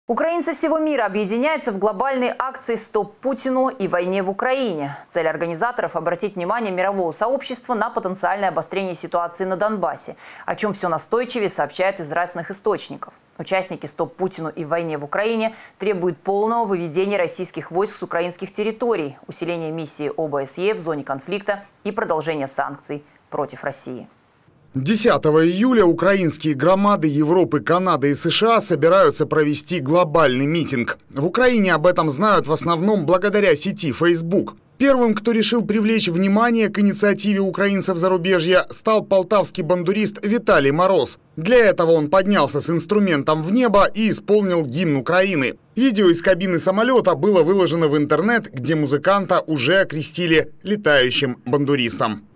Украинцы всего мира объединяются в глобальной акции «Стоп Путину и войне в Украине». Цель организаторов – обратить внимание мирового сообщества на потенциальное обострение ситуации на Донбассе, о чем все настойчивее сообщают из разных источников. Участники «Стоп Путину и войне в Украине» требуют полного выведения российских войск с украинских территорий, усиления миссии ОБСЕ в зоне конфликта и продолжения санкций против России. 10 июля украинские громады Европы, Канады и США собираются провести глобальный митинг. В Украине об этом знают в основном благодаря сети Facebook. Первым, кто решил привлечь внимание к инициативе украинцев зарубежья, стал полтавский бандурист Виталий Мороз. Для этого он поднялся с инструментом в небо и исполнил гимн Украины. Видео из кабины самолета было выложено в интернет, где музыканта уже окрестили летающим бандуристом.